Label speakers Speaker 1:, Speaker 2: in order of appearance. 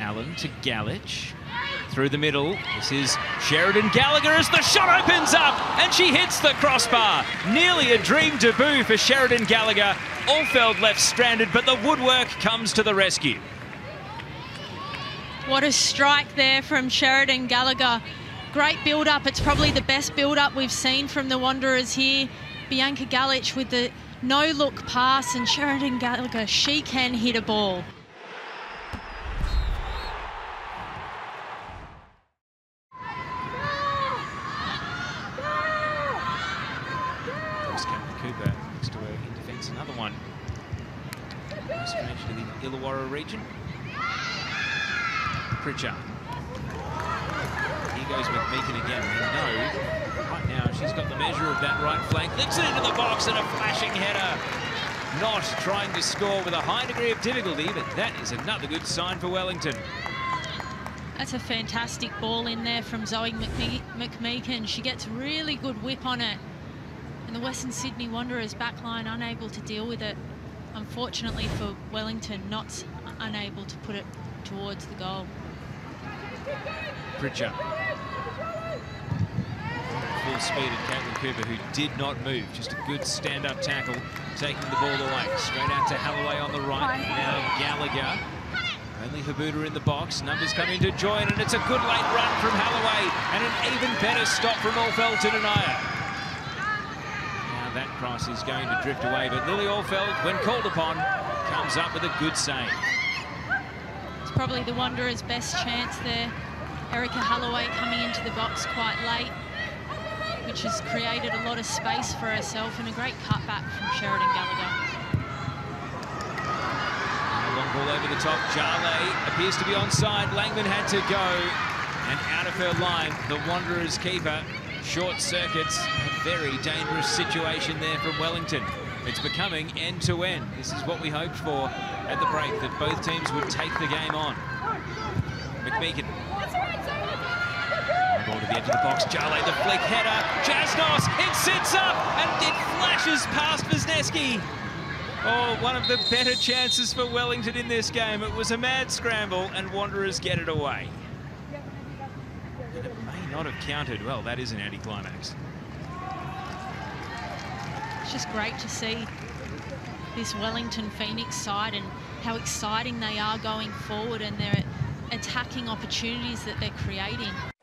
Speaker 1: Allen to Galich. Through the middle, this is Sheridan Gallagher as the shot opens up and she hits the crossbar. Nearly a dream debut for Sheridan Gallagher. Alfeld left stranded, but the woodwork comes to the rescue.
Speaker 2: What a strike there from Sheridan Gallagher. Great build-up. It's probably the best build-up we've seen from the Wanderers here. Bianca Galich with the no-look pass, and Sheridan Gallagher, she can hit a ball.
Speaker 1: Cooper next to her in defence, another one. Nice range to the Illawarra region. Pritchard. Here goes McMeekin again. We know right now she's got the measure of that right flank. Lifts it into the box and a flashing header. Not trying to score with a high degree of difficulty, but that is another good sign for Wellington.
Speaker 2: That's a fantastic ball in there from Zoe McMeekin. She gets really good whip on it. And the Western Sydney Wanderers backline unable to deal with it. Unfortunately for Wellington, not unable to put it towards the goal.
Speaker 1: Pritchard. Full speed at Caitlin Cooper, who did not move. Just a good stand-up tackle, taking the ball away. Straight out to Holloway on the right. Now Gallagher. Only Habuda in the box. Numbers come in to join, and it's a good late run from Holloway. And an even better stop from Alfeld to Denier. That cross is going to drift away, but Lily Alfeld, when called upon, comes up with a good save.
Speaker 2: It's probably the Wanderers' best chance there. Erica Holloway coming into the box quite late, which has created a lot of space for herself, and a great cutback from Sheridan Gallagher.
Speaker 1: A long ball over the top. Jarley appears to be onside. Langman had to go, and out of her line, the Wanderers' keeper short circuits. A very dangerous situation there from Wellington. It's becoming end-to-end. This is what we hoped for at the break, that both teams would take the game on. McMeekin. Ball to the edge of the box. Jarley, the flick header. Jasnos, it sits up and it flashes past Wisniewski. Oh, one of the better chances for Wellington in this game. It was a mad scramble and Wanderers get it away. And it may not have counted. Well, that is an anticlimax.
Speaker 2: It's just great to see this Wellington Phoenix side and how exciting they are going forward, and their attacking opportunities that they're creating.